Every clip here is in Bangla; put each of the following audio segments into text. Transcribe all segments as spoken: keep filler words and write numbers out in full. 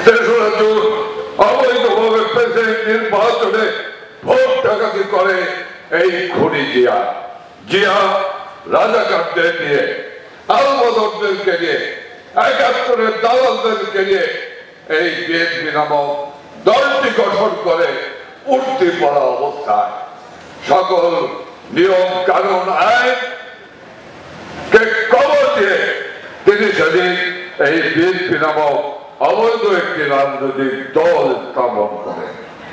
তেসরা জুন অবৈধভাবে প্রেসিডেন্ট নির্বাচনে ভোট ডাকাতি করে এই খুনি জিয়া। জিয়া রাজাকারদের নিয়ে, আলবদরদেরকে নিয়ে, একাত্তরের দালালদেরকে নিয়ে এই বিএনপি নামক দলটি গঠন করে উঠতি পড়া অবস্থায় সকল নিয়ম কানুন আইন কে কবর দিয়ে তিনি সেদিন এই বিএনপি নামক অবৈধ একটি রাজনৈতিক দল স্থাপন করে।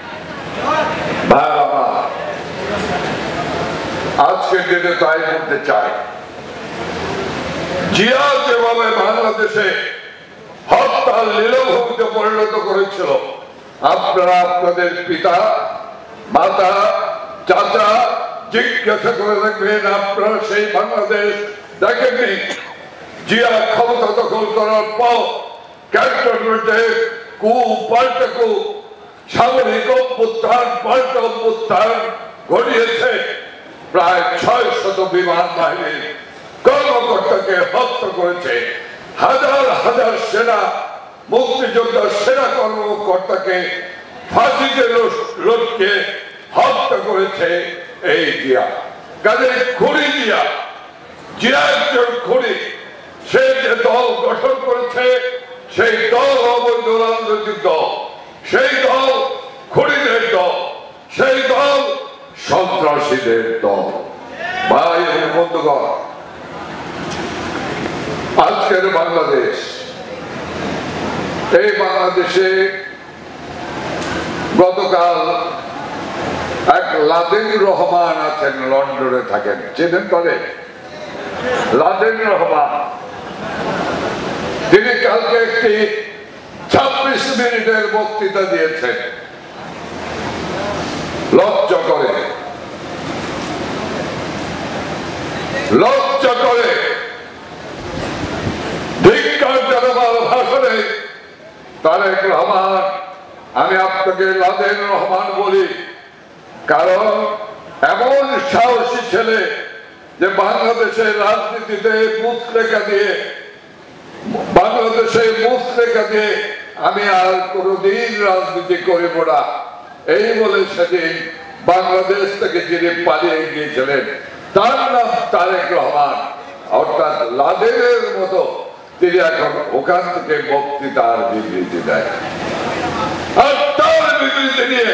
আজকের দিনে তাই বলতে চাই, জিয়া যেভাবে বাংলাদেশে হত্যার লীলভূমিতে পরিণত করেছিল, আপনারা আপনাদের পিতা মাতা চাচা জিজ্ঞাসা করে দেখবেন, আপনারা সেই বাংলাদেশ দেখেননি। জিয়া ক্ষমতা দখল করার পর ক্যান্টনমেন্টে কু পাল্টা কু, সামরিক অভ্যুত্থান পাল্টা অভ্যুত্থান ঘটিয়েছে। প্রায় ছয় শত বিমান বাহিনীর কর্মকর্তাকে হত্যা করেছে, হাজার হাজার সেনা মুক্তিযোদ্ধা সেনা কর্মকর্তাকে ফাঁসিতে লটকে হত্যা করেছে এই জিয়া। কাজে খুনি জিয়া, জিয়া একজন খুনি। সে যে দল গঠন করেছে সেই দল অবৈধ রাজনৈতিক দল, সেই দল খুনিদের দল, সেই দল সন্ত্রাসীদের দল। ভাই এবং বন্ধুগণ, আজকের বাংলাদেশ, এই বাংলাদেশে গতকাল এক লাদেন রহমান আছেন, লন্ডনে থাকেন, চেনেন করে লাদেন রহমান। তিনি কালকে একটি ছাব্বিশ মিনিটের বক্তৃতা দিয়েছেন। লজ্জা করে, লজ্জা করে ধিক্কার জানাবার ভাষণে তারেক রহমান, আমি আপনাকে লাদেন রহমান বলি, কারণ এমন সাহসী ছেলে যে বাংলাদেশের রাজনীতিতে মুচলেখা দিয়ে বাংলাদেশে মুচলেখা দিয়ে আমি আর কোনদিন রাজনীতি করিব না, এই বলে সেদিন বাংলাদেশ থেকে যিনি পালিয়ে গিয়েছিলেন তার নাম তারেক রহমান, অর্থাৎ লাদেনের মতো তিনি এখন ওখান থেকে বক্তৃতার বিবৃতি দেয়। আর তার বিবৃতি নিয়ে,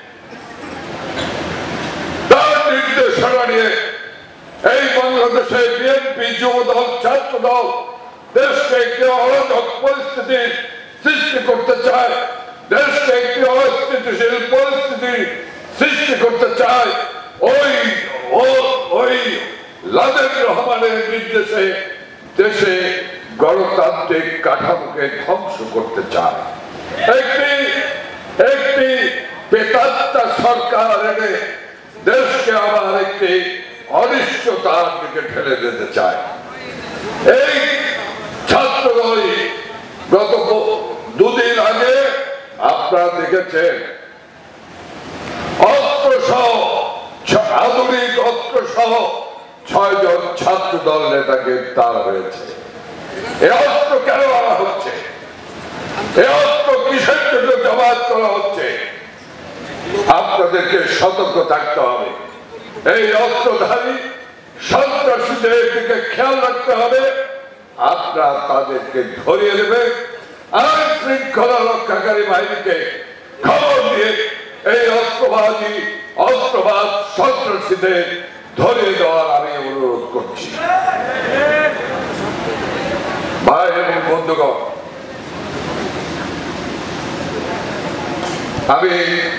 তার নির্দেশনা নিয়ে এই বাংলাদেশে বিএনপি, যুব দল, ছাত্র দল দেশকে একটি অরাজক পরিস্থিতির সৃষ্টি করতে চায়, দেশকে একটি অস্থিতিশীল পরিস্থিতি সৃষ্টি করতে চায়। ওই ওই লাদেন রহমানের নির্দেশে দেশে গণতান্ত্রিক কাঠামোকে ধ্বংস করতে চায়, একটি একটি পেতাত্তা সরকার এনে দেশকে আবার একটি অনিশ্চয়তার দিকে ঠেলে দিতে চায়। এই ছাত্রদলই গত দুদিন আগে আপনারা দেখেছেন অস্ত্র সহ, আধুনিক অস্ত্র সহ ছয় জন ছাত্র দল নেতা গ্রেফতার হয়েছে। এই অস্ত্র কেন আনা হচ্ছে? এই অস্ত্র কিসের জন্য জমায়েত করা হচ্ছে? আপনাদেরকে সতর্ক থাকতে হবে। এই অস্ত্রধারী সন্ত্রাসীদের দিকে খেয়াল রাখতে হবে। আপনারা তাদেরকে ধরিয়ে দেবে, আইন শৃঙ্খলা রক্ষাকারী বাহিনীকে খবর দিয়ে এই অস্ত্রবাদী অস্ত্রবাদ সন্ত্রাসীদের ধরিয়ে দেওয়ার আমি অনুরোধ করছি। ভাই এবং বন্ধুগণ, আমি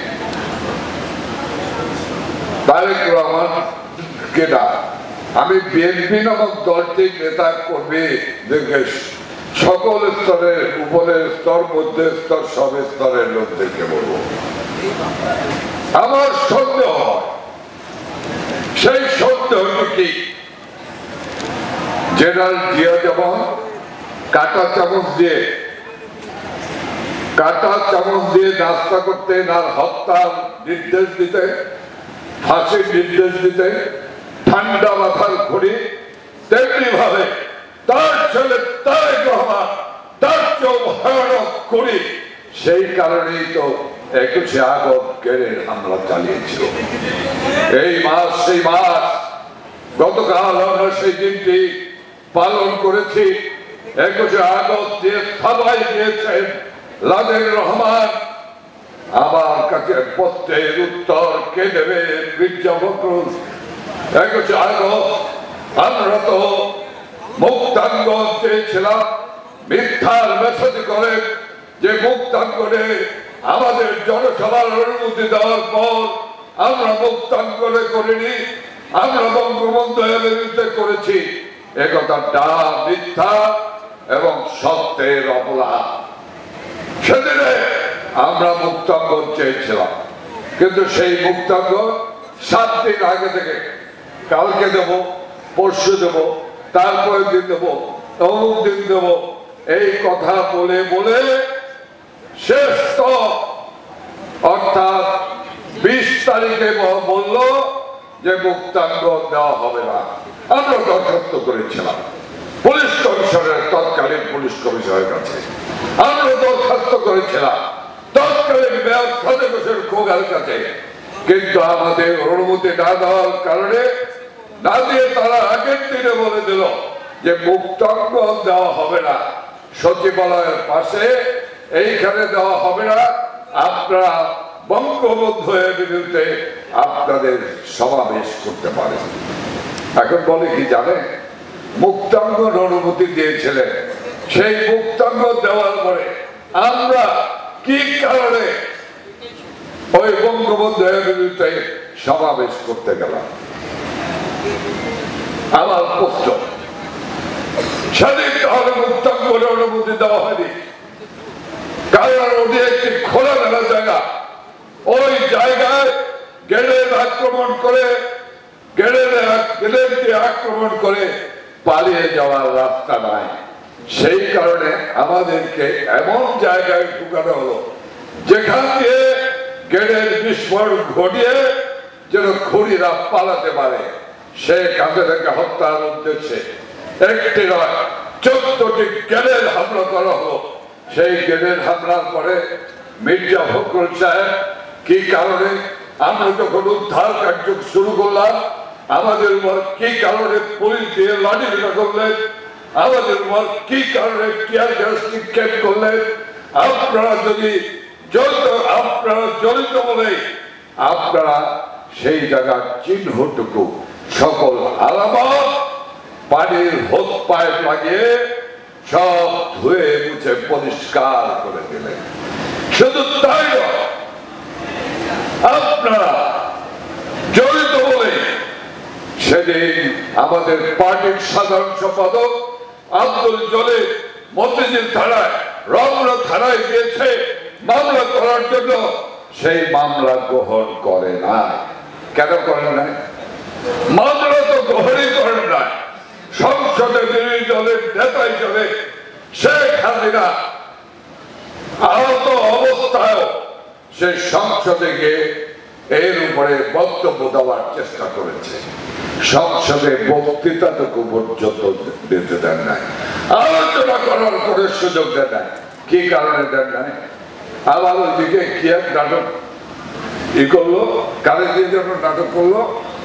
তারেক রহমানকে না, আমি বিএনপি নামক দলটির নেতা কর্মীদেরকে সকল স্তরের, উপরের স্তর, মধ্যের স্তর, সব স্তরের লোকদেরকে বলবো, আমার সন্দেহ হয়, সেই সন্দেহটি কি জেনারেল জিয়া যেমন কাটা চামচ দিয়ে কাটা চামচ দিয়ে নাস্তা করতেন আর হত্যার নির্দেশ দিতেন, ফাঁসির নির্দেশ দিতে ঠান্ডা মাথার ঘুরি, তেমনি ভাবে তার ছেলে তারেক রহমান তার চেয়েও ভয়ানক করি সেই কারণেই তো একুশে আগস্ট গ্রেনেড হামলা চালিয়েছিল। এই মাস সেই মাস গতকাল আমরা সেই দিনটি পালন করেছি। একুশে আগস্ট যে সবাই দিয়েছেন লাদেন রহমান, আমার কাছে প্রশ্নের উত্তর কে দেবে? মির্জা ফখরুল। একুশে আগস্ট আমরা তো মুক্তাঙ্গন চেয়েছিলাম, মিথ্যার মেসেজ করে যে মুক্তাঙ্গনে আমাদের জনসভার অনুমতি দেওয়ার পর আমরা মুক্তাঙ্গনে করিনি, আমরা বঙ্গবন্ধু বিরুদ্ধে করেছি। একথা ডান, মিথ্যা এবং সত্যের অপলাপ। সেদিনে আমরা মুক্তাঙ্গন চেয়েছিলাম, কিন্তু সেই মুক্তাঙ্গন সাত দিন আগে থেকে কালকে দেব, পরশু দেব, তারপরে দিন দেব, অমুক দিন দেব, এই কথা বলে বলে শেষ তো অর্থাৎ বিশ তারিখে বলল যে মুক্তাঙ্গন দেওয়া হবে না। আমরা দরখাস্ত করেছিলাম পুলিশ কমিশনের, তৎকালীন পুলিশ কমিশনের কাছে আমরা দরখাস্ত করেছিলাম, তৎকালীন মেয়র সাদেক হোসেন খোগার কাছে, কিন্তু আমাদের অনুমতি না দেওয়ার কারণে না দিয়ে তারা আগের দিনে বলে দিল যে মুক্তাঙ্গন দেওয়া হবে না, সচিবালয়ের পাশে এইখানে দেওয়া হবে না, আপনারা বঙ্গবন্ধু বিরুদ্ধে আপনাদের সমাবেশ করতে পারেন। এখন বলে কি জানে, মুক্তাঙ্গন অনুমতি দিয়েছিলেন, সেই মুক্তাঙ্গন দেওয়ার পরে আমরা কি কারণে ওই বঙ্গবন্ধু বিরুদ্ধে সমাবেশ করতে গেলাম? আমার প্রশ্ন, সেদিন তাহলে মুক্তাঙ্গনের অনুমতি দেওয়া হয়নি, কারণ ওটি একটি খোলামেলা জায়গা। ওই জায়গায় গ্রেনেড আক্রমণ করে গ্রেনেড দিয়ে আক্রমণ করে পালিয়ে যাওয়ার রাস্তা নাই। সেই কারণে আমাদেরকে এমন জায়গায় ঢুকানো হলো যেখান দিয়ে গ্রেনেড বিস্ফোরণ ঘটিয়ে যেন খুনিরা পালাতে পারে। শেখ হাসিনাকে হত্যার উদ্দেশ্যে একটি নয় চোদ্দটি গ্রেনেড হামলা করা হলো। সেই গ্রেনেড হামলার পরে মির্জা ফখরুল সাহেব কি কারণে আমরা যখন উদ্ধার কার্য শুরু করলাম, আমাদের উপর কি কারণে পুলিশ দিয়ে লাঠি করলেন, আমাদের উপর কি কারণে টিয়ার গ্যাস নিক্ষেপ করলেন? আপনারা যদি জড়িত, আপনারা জড়িত বলে আপনারা সেই জায়গার চিহ্নটুকু সকল আলামত পানির হোস পাইপ লাগিয়ে সব ধুয়ে মুছে পরিষ্কার করে দিলেন। শুধু তাই নয়, আপনারা জড়িত বলে সেদিন আমাদের পার্টির সাধারণ সম্পাদক আব্দুল জলিল মতিঝিল থানায়, রমনা থানায় গিয়েছে মামলা করার জন্য, সেই মামলা গ্রহণ করে না। কেন করেন নাই? মামলা তো গ্রহণই করেন না। সংসদে বিরোধী দলের নেতা হিসেবে শেখ হাসিনা আহত অবস্থায় সেই সংসদে গিয়ে এর উপরে বক্তব্য দেওয়ার চেষ্টা করেছে। সংসদে বক্তৃতাটুকু পর্যন্ত দিতে দেন নাই, আলোচনা করার করে সুযোগ দেন নাই। কি কারণে দেন নাই? আবার ওইদিকে কি এক নাটক ই করলো, কারে দিয়ে জন্য নাটক করলো,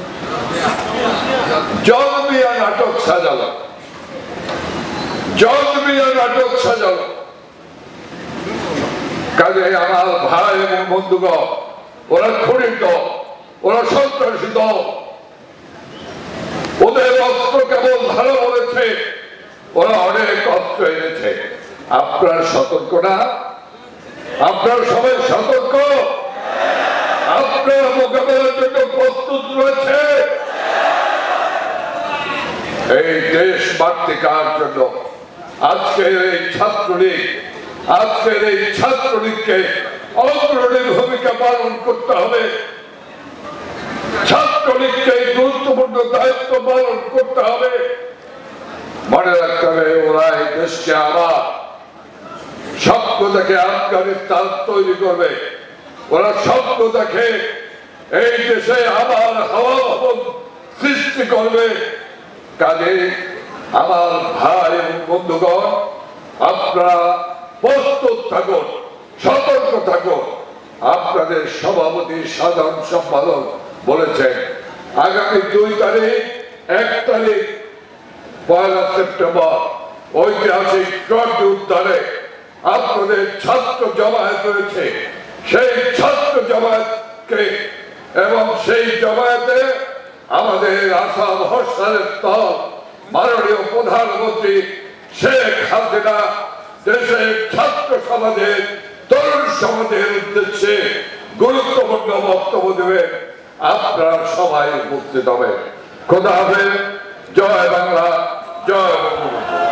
জলমিয়া নাটক সাজালো, জলমিয়া নাটক সাজালো। কাজে আমার ভাই এবং বন্ধুগণ, ওরা খরিদ, ওরা সন্ত্রাসী দল, ওদের অস্ত্র কেবল ভালো বলেছে, ওরা অনেক অস্ত্র এনেছে। আপনার সতর্ক না? আপনার সবাই সতর্ক? আপনারা মোকাবেলার জন্য প্রস্তুত রয়েছে? এই দেশ মাতৃকার জন্য আজকের এই ছাত্রলীগ, আজকের এই ছাত্রলীগকে অগ্রণী ভূমিকা পালন করতে হবে। ছাত্রলীগকে গুরুত্বপূর্ণ দায়িত্ব পালন করতে হবে। মনে রাখতে হবে, ওরা এই দেশকে আবার স্বপ্ন দেখে আফগানিস্তান তৈরি করবে। ওরা স্বপ্ন দেখে এই দেশে আবার হাওয়া ভবন সৃষ্টি করবে। কাজে আমার ভাই এবং বন্ধুগণ, আপনারা প্রস্তুত থাকুন, আপনাদের সভাপতি সাধারণ সম্পাদক বলেছেন আগামী দুই তারিখ এক তারিখ পয়লা সেপ্টেম্বর ঐতিহাসিক ট্রফি উদ্যানে আপনাদের ছাত্র জমায়েত রয়েছে। সেই ছাত্র জমায়েতকে এবং সেই জমায়েতে আমাদের আশা ভরসার স্থল মাননীয় প্রধানমন্ত্রী শেখ হাসিনা দেশের ছাত্র সমাজের তরুণ সমাজের উদ্দেশ্যে গুরুত্বপূর্ণ বক্তব্য দেবেন। আপনারা সবাই উপস্থিত হবেন। খোদা হাফেজ। জয় বাংলা, জয় বঙ্গবন্ধু।